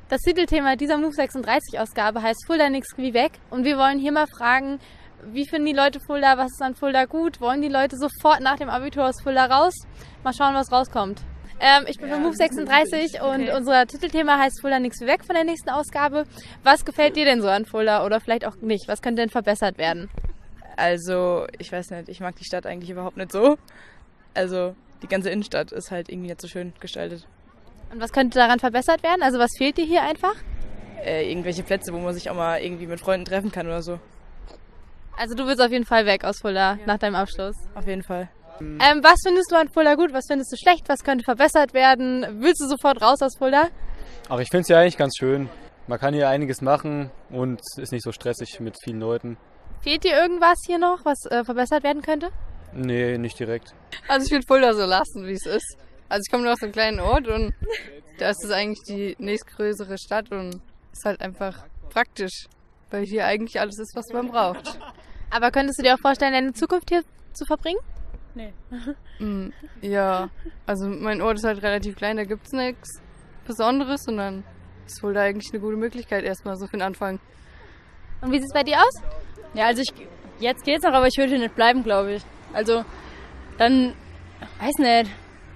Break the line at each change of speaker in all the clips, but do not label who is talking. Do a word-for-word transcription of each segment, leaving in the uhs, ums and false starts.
Das Titelthema dieser Move sechsunddreißig Ausgabe heißt Fulda nix wie weg. Und wir wollen hier mal fragen, wie finden die Leute Fulda, was ist an Fulda gut? Wollen die Leute sofort nach dem Abitur aus Fulda raus? Mal schauen, was rauskommt. Ähm, ich bin ja, von Move sechsunddreißig und okay. Unser Titelthema heißt Fulda nix wie weg von der nächsten Ausgabe. Was gefällt dir denn so an Fulda oder vielleicht auch nicht? Was könnte denn verbessert werden?
Also, ich weiß nicht, ich mag die Stadt eigentlich überhaupt nicht so. Also, die ganze Innenstadt ist halt irgendwie nicht so schön gestaltet.
Und was könnte daran verbessert werden? Also, was fehlt dir hier einfach?
Äh, irgendwelche Plätze, wo man sich auch mal irgendwie mit Freunden treffen kann oder so.
Also, du willst auf jeden Fall weg aus Fulda ja. nach deinem Abschluss?
Auf jeden Fall.
Ähm, was findest du an Fulda gut? Was findest du schlecht? Was könnte verbessert werden? Willst du sofort raus aus Fulda?
Ach, ich finde es ja eigentlich ganz schön. Man kann hier einiges machen und ist nicht so stressig mit vielen Leuten.
Fehlt dir irgendwas hier noch, was äh, verbessert werden könnte?
Nee, nicht direkt.
Also ich will Fulda so lassen, wie es ist. Also ich komme nur aus einem kleinen Ort und da ist es eigentlich die nächstgrößere Stadt und ist halt einfach praktisch, weil hier eigentlich alles ist, was man braucht.
Aber könntest du dir auch vorstellen, deine Zukunft hier zu verbringen?
Nee.
mm, ja, also mein Ort ist halt relativ klein, da gibt's nichts Besonderes und dann ist Fulda eigentlich eine gute Möglichkeit erstmal so für den Anfang.
Und wie sieht's bei dir aus?
Ja, also ich, jetzt geht's noch, aber ich würde hier nicht bleiben, glaube ich. Also, dann, weiß nicht.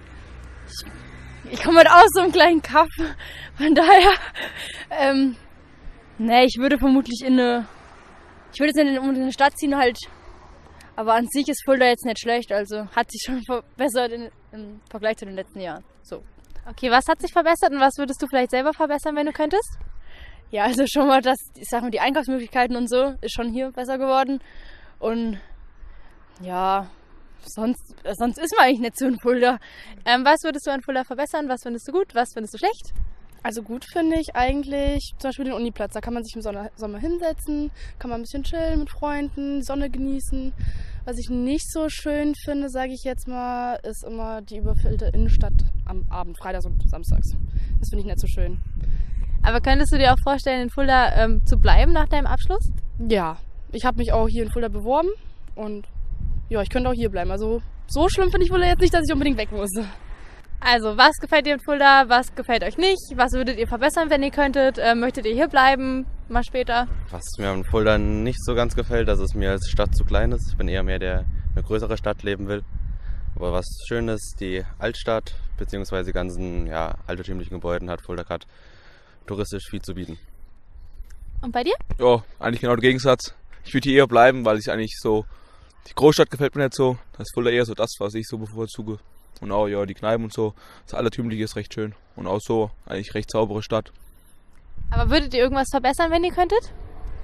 Ich, ich komme halt aus so einem kleinen Kaff, von daher, ähm, ne, ich würde vermutlich in eine, ich würde jetzt nicht in eine Stadt ziehen halt, aber an sich ist Fulda jetzt nicht schlecht, also hat sich schon verbessert in, im Vergleich zu den letzten Jahren, so.
Okay, was hat sich verbessert und was würdest du vielleicht selber verbessern, wenn du könntest?
Ja, also schon mal das, ich sag mal, die Einkaufsmöglichkeiten und so ist schon hier besser geworden. Und ja, sonst, sonst ist man eigentlich nicht so in Fulda.
Ähm, was würdest du an Fulda verbessern? Was findest du gut? Was findest du schlecht?
Also gut finde ich eigentlich zum Beispiel den Uniplatz. Da kann man sich im Sommer, Sommer hinsetzen, kann man ein bisschen chillen mit Freunden, die Sonne genießen. Was ich nicht so schön finde, sage ich jetzt mal, ist immer die überfüllte Innenstadt am Abend, freitags und samstags. Das finde ich nicht so schön.
Aber könntest du dir auch vorstellen, in Fulda ähm, zu bleiben nach deinem Abschluss?
Ja, ich habe mich auch hier in Fulda beworben und ja, ich könnte auch hier bleiben. Also so schlimm finde ich Fulda jetzt nicht, dass ich unbedingt weg muss.
Also, was gefällt dir in Fulda, was gefällt euch nicht? Was würdet ihr verbessern, wenn ihr könntet? Ähm, möchtet ihr hier bleiben, mal später?
Was mir in Fulda nicht so ganz gefällt, dass es mir als Stadt zu klein ist. Ich bin eher mehr der, der eine größere Stadt leben will. Aber was schön ist, die Altstadt bzw. die ganzen ja, altertümlichen Gebäuden hat Fulda gerade touristisch viel zu bieten.
Und bei dir?
Ja, eigentlich genau der Gegensatz. Ich würde hier eher bleiben, weil ich eigentlich so, die Großstadt gefällt mir nicht so. Das ist Fulda eher so das, was ich so bevorzuge. Und auch ja, die Kneipen und so, das Altertümliche ist recht schön. Und auch so, eigentlich recht saubere Stadt.
Aber würdet ihr irgendwas verbessern, wenn ihr könntet?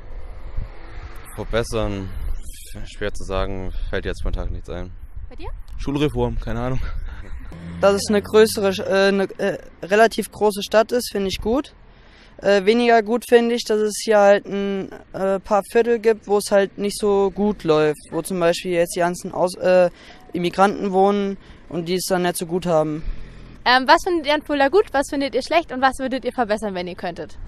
Verbessern, schwer zu sagen, fällt jetzt spontan nichts ein.
Bei dir?
Schulreform, keine Ahnung.
Dass es eine größere, äh, eine äh, relativ große Stadt ist, finde ich gut. Äh, weniger gut finde ich, dass es hier halt ein äh, paar Viertel gibt, wo es halt nicht so gut läuft. Wo zum Beispiel jetzt die ganzen Aus äh, Immigranten wohnen und die es dann nicht so gut haben.
Ähm, was findet ihr an Fulda gut, was findet ihr schlecht und was würdet ihr verbessern, wenn ihr könntet?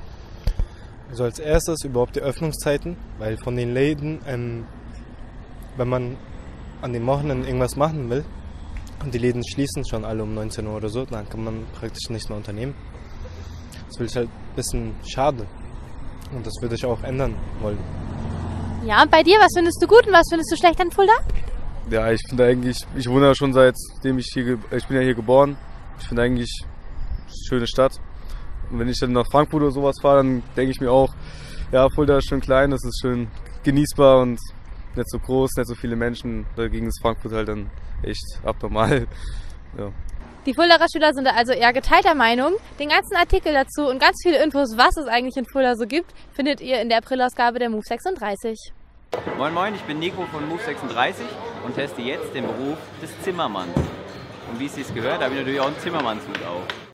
Also als erstes überhaupt die Öffnungszeiten, weil von den Läden, ähm, wenn man an den Wochenenden irgendwas machen will und die Läden schließen schon alle um neunzehn Uhr oder so, dann kann man praktisch nichts mehr unternehmen. Das will ich halt ein bisschen schade und das würde ich auch ändern wollen.
Ja, und bei dir, was findest du gut und was findest du schlecht an Fulda?
Ja, ich finde eigentlich, ich wohne ja schon seitdem ich hier, ich bin ja hier geboren. Ich finde eigentlich eine schöne Stadt. Und wenn ich dann nach Frankfurt oder sowas fahre, dann denke ich mir auch, ja, Fulda ist schön klein, das ist schön genießbar und nicht so groß, nicht so viele Menschen. Dagegen ist Frankfurt halt dann echt abnormal. Ja.
Die Fuldaer Schüler sind da also eher geteilter Meinung. Den ganzen Artikel dazu und ganz viele Infos, was es eigentlich in Fulda so gibt, findet ihr in der Aprilausgabe der Move sechsunddreißig.
Moin Moin, ich bin Nico von Move sechsunddreißig und teste jetzt den Beruf des Zimmermanns. Und wie es sich gehört, habe ich natürlich auch einen Zimmermannshut auf.